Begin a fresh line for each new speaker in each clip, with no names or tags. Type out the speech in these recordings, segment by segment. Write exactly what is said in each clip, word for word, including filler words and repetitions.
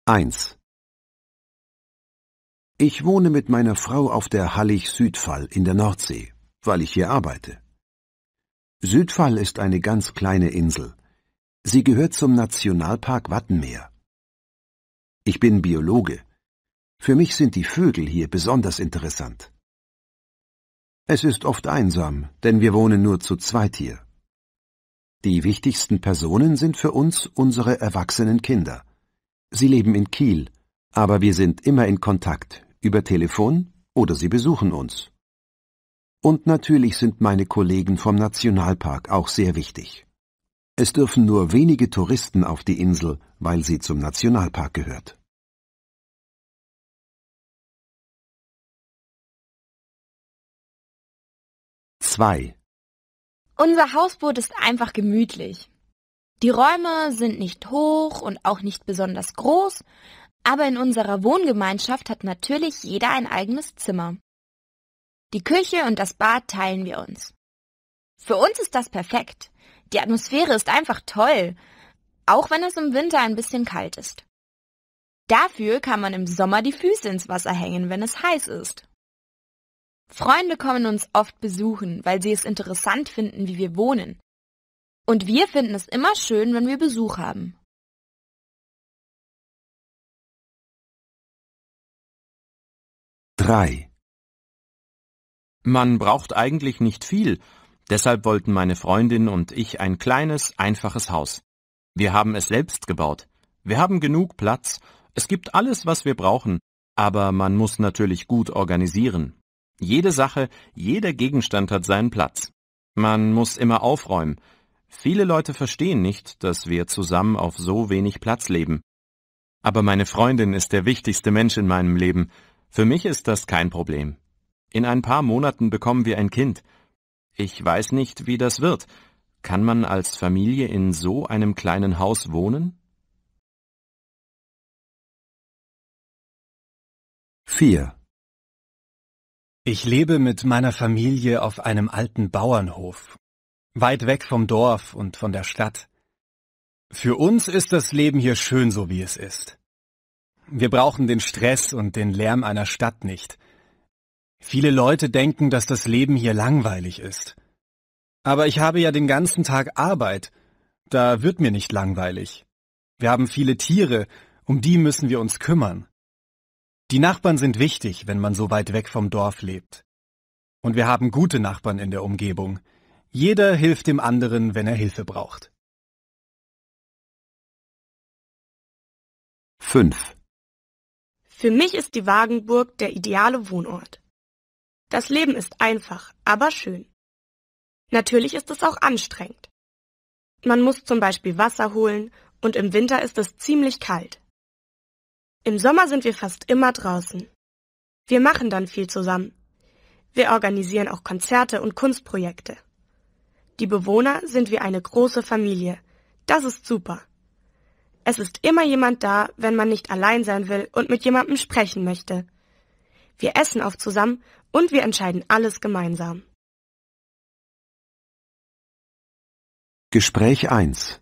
eins. Ich wohne mit meiner Frau auf der Hallig-Südfall in der Nordsee, weil ich hier arbeite. Südfall ist eine ganz kleine Insel. Sie gehört zum Nationalpark Wattenmeer. Ich bin Biologe. Für mich sind die Vögel hier besonders interessant. Es ist oft einsam, denn wir wohnen nur zu zweit hier. Die wichtigsten Personen sind für uns unsere erwachsenen Kinder. Sie leben in Kiel, aber wir sind immer in Kontakt, über Telefon oder sie besuchen uns. Und natürlich sind meine Kollegen vom Nationalpark auch sehr wichtig. Es dürfen nur wenige Touristen auf die Insel, weil sie zum Nationalpark gehört. zwei.
Unser Hausboot ist einfach gemütlich. Die Räume sind nicht hoch und auch nicht besonders groß, aber in unserer Wohngemeinschaft hat natürlich jeder ein eigenes Zimmer. Die Küche und das Bad teilen wir uns. Für uns ist das perfekt. Die Atmosphäre ist einfach toll, auch wenn es im Winter ein bisschen kalt ist. Dafür kann man im Sommer die Füße ins Wasser hängen, wenn es heiß ist. Freunde kommen uns oft besuchen, weil sie es interessant finden, wie wir wohnen. Und wir finden es immer schön, wenn wir Besuch haben.
drei.
Man braucht eigentlich nicht viel, deshalb wollten meine Freundin und ich ein kleines, einfaches Haus. Wir haben es selbst gebaut. Wir haben genug Platz, es gibt alles, was wir brauchen, aber man muss natürlich gut organisieren. Jede Sache, jeder Gegenstand hat seinen Platz. Man muss immer aufräumen. Viele Leute verstehen nicht, dass wir zusammen auf so wenig Platz leben. Aber meine Freundin ist der wichtigste Mensch in meinem Leben. Für mich ist das kein Problem. In ein paar Monaten bekommen wir ein Kind. Ich weiß nicht, wie das wird. Kann man als Familie in so einem kleinen Haus wohnen?
vier.
Ich lebe mit meiner Familie auf einem alten Bauernhof, weit weg vom Dorf und von der Stadt. Für uns ist das Leben hier schön, so wie es ist. Wir brauchen den Stress und den Lärm einer Stadt nicht. Viele Leute denken, dass das Leben hier langweilig ist. Aber ich habe ja den ganzen Tag Arbeit. Da wird mir nicht langweilig. Wir haben viele Tiere, um die müssen wir uns kümmern. Die Nachbarn sind wichtig, wenn man so weit weg vom Dorf lebt. Und wir haben gute Nachbarn in der Umgebung. Jeder hilft dem anderen, wenn er Hilfe braucht.
fünf.
Für mich ist die Wagenburg der ideale Wohnort. Das Leben ist einfach, aber schön. Natürlich ist es auch anstrengend. Man muss zum Beispiel Wasser holen und im Winter ist es ziemlich kalt. Im Sommer sind wir fast immer draußen. Wir machen dann viel zusammen. Wir organisieren auch Konzerte und Kunstprojekte. Die Bewohner sind wie eine große Familie. Das ist super. Es ist immer jemand da, wenn man nicht allein sein will und mit jemandem sprechen möchte. Wir essen oft zusammen und wir entscheiden alles gemeinsam.
Gespräch eins.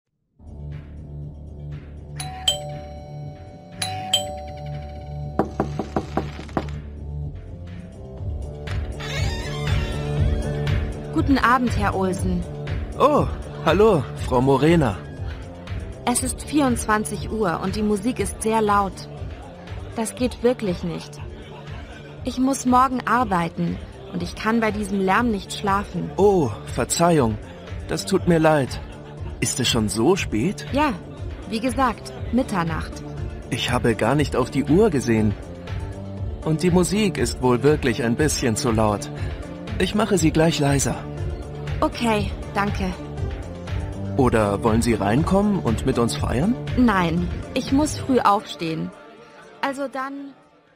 Guten Abend, Herr Olsen.
Oh, hallo, Frau Morena.
Es ist vierundzwanzig Uhr und die Musik ist sehr laut. Das geht wirklich nicht. Ich muss morgen arbeiten und ich kann bei diesem Lärm nicht schlafen.
Oh, Verzeihung, das tut mir leid. Ist es schon so spät?
Ja, wie gesagt, Mitternacht.
Ich habe gar nicht auf die Uhr gesehen. Und die Musik ist wohl wirklich ein bisschen zu laut. Ich mache sie gleich leiser.
Okay, danke.
Oder wollen Sie reinkommen und mit uns feiern?
Nein, ich muss früh aufstehen. Also dann...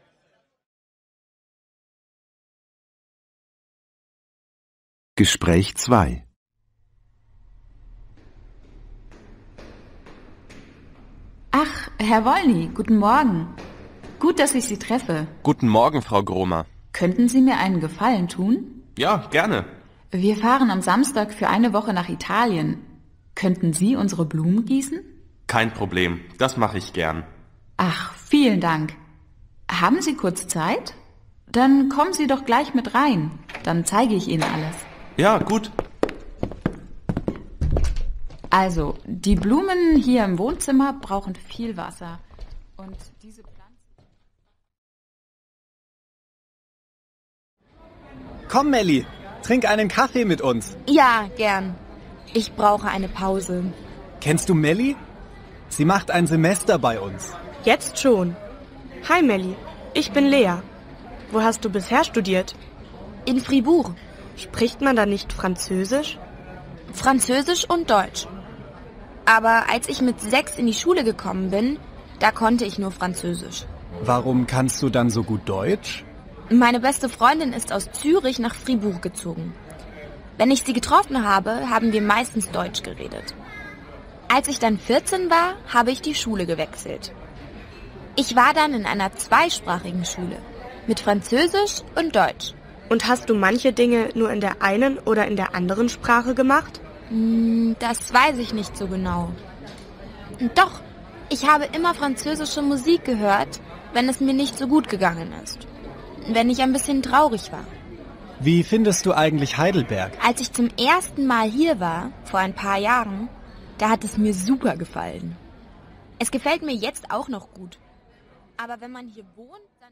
Gespräch zwei.
Ach, Herr Wollny, guten Morgen. Gut, dass ich Sie treffe.
Guten Morgen, Frau Gromer.
Könnten Sie mir einen Gefallen tun?
Ja, gerne.
Wir fahren am Samstag für eine Woche nach Italien. Könnten Sie unsere Blumen gießen?
Kein Problem, das mache ich gern.
Ach, vielen Dank. Haben Sie kurz Zeit? Dann kommen Sie doch gleich mit rein. Dann zeige ich Ihnen alles.
Ja, gut.
Also, die Blumen hier im Wohnzimmer brauchen viel Wasser. Und diese Pflanzen...
Komm, Melli, trink einen Kaffee mit uns.
Ja, gern. Ich brauche eine Pause.
Kennst du Melli? Sie macht ein Semester bei uns.
Jetzt schon. Hi Melli, ich bin Lea. Wo hast du bisher studiert?
In Fribourg.
Spricht man da nicht Französisch?
Französisch und Deutsch. Aber als ich mit sechs in die Schule gekommen bin, da konnte ich nur Französisch.
Warum kannst du dann so gut Deutsch?
Meine beste Freundin ist aus Zürich nach Fribourg gezogen. Wenn ich sie getroffen habe, haben wir meistens Deutsch geredet. Als ich dann vierzehn war, habe ich die Schule gewechselt. Ich war dann in einer zweisprachigen Schule mit Französisch und Deutsch.
Und hast du manche Dinge nur in der einen oder in der anderen Sprache gemacht?
Hm, das weiß ich nicht so genau. Doch, ich habe immer französische Musik gehört, wenn es mir nicht so gut gegangen ist. Wenn ich ein bisschen traurig war.
Wie findest du eigentlich Heidelberg?
Als ich zum ersten Mal hier war, vor ein paar Jahren, da hat es mir super gefallen. Es gefällt mir jetzt auch noch gut. Aber wenn man hier wohnt, dann...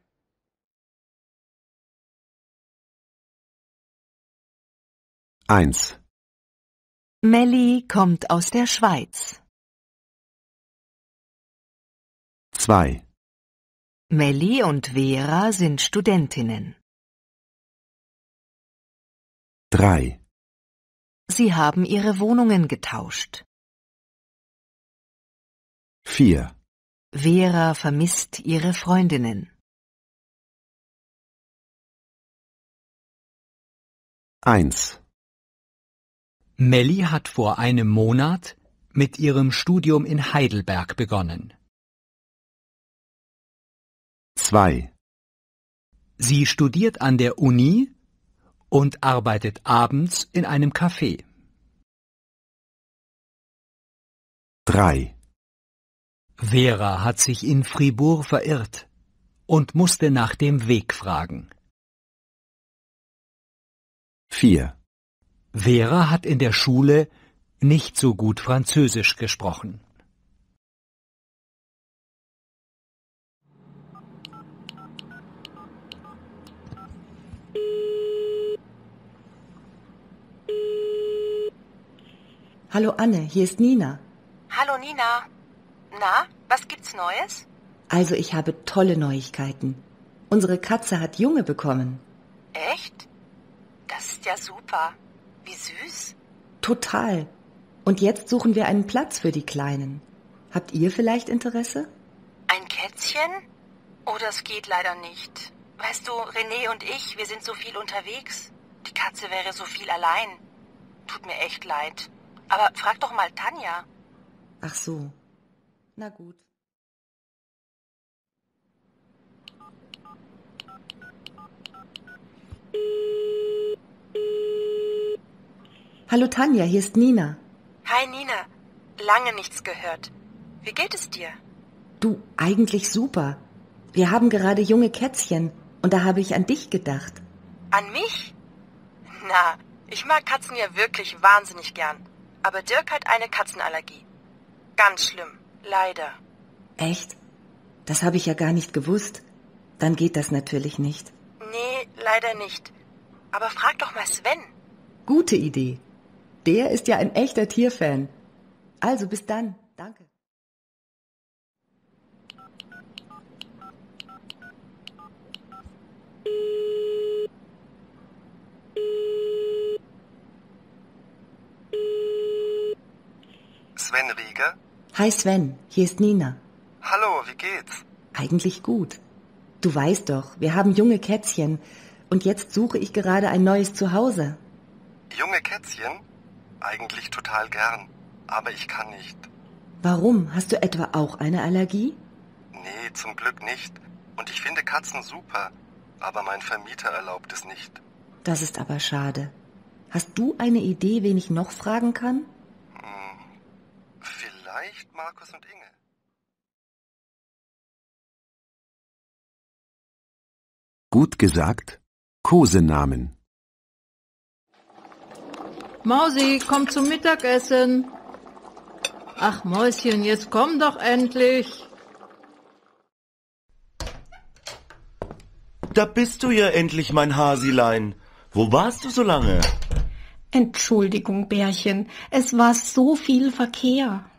eins.
Melli kommt aus der Schweiz.
zwei.
Melli und Vera sind Studentinnen.
drei.
Sie haben ihre Wohnungen getauscht.
vier.
Vera vermisst ihre Freundinnen.
eins.
Melli hat vor einem Monat mit ihrem Studium in Heidelberg begonnen.
zwei.
Sie studiert an der Uni und arbeitet abends in einem Café.
drei.
Vera hat sich in Fribourg verirrt und musste nach dem Weg fragen.
vier.
Vera hat in der Schule nicht so gut Französisch gesprochen.
Hallo Anne, hier ist Nina.
Hallo Nina. Na, was gibt's Neues?
Also ich habe tolle Neuigkeiten. Unsere Katze hat Junge bekommen.
Echt? Das ist ja super. Wie süß.
Total. Und jetzt suchen wir einen Platz für die Kleinen. Habt ihr vielleicht Interesse?
Ein Kätzchen? Oh, das geht leider nicht. Weißt du, René und ich, wir sind so viel unterwegs. Die Katze wäre so viel allein. Tut mir echt leid. Aber frag doch mal Tanja.
Ach so. Na gut. Hallo Tanja, hier ist Nina.
Hi Nina. Lange nichts gehört. Wie geht es dir?
Du, eigentlich super. Wir haben gerade junge Kätzchen und da habe ich an dich gedacht.
An mich? Na, ich mag Katzen ja wirklich wahnsinnig gern. Aber Dirk hat eine Katzenallergie. Ganz schlimm, leider.
Echt? Das habe ich ja gar nicht gewusst. Dann geht das natürlich nicht.
Nee, leider nicht. Aber frag doch mal Sven.
Gute Idee. Der ist ja ein echter Tierfan. Also bis dann. Danke.
Sven Rieger?
Hi Sven, hier ist Nina.
Hallo, wie geht's?
Eigentlich gut. Du weißt doch, wir haben junge Kätzchen und jetzt suche ich gerade ein neues Zuhause.
Junge Kätzchen? Eigentlich total gern, aber ich kann nicht.
Warum? Hast du etwa auch eine Allergie?
Nee, zum Glück nicht. Und ich finde Katzen super, aber mein Vermieter erlaubt es nicht.
Das ist aber schade. Hast du eine Idee, wen ich noch fragen kann?
Hm, vielleicht Markus und Inge.
Gut gesagt, Kosenamen.
Mausi, komm zum Mittagessen. Ach Mäuschen, jetzt komm doch endlich.
Da bist du ja endlich, mein Hasilein. Wo warst du so lange?
Entschuldigung, Bärchen, es war so viel Verkehr.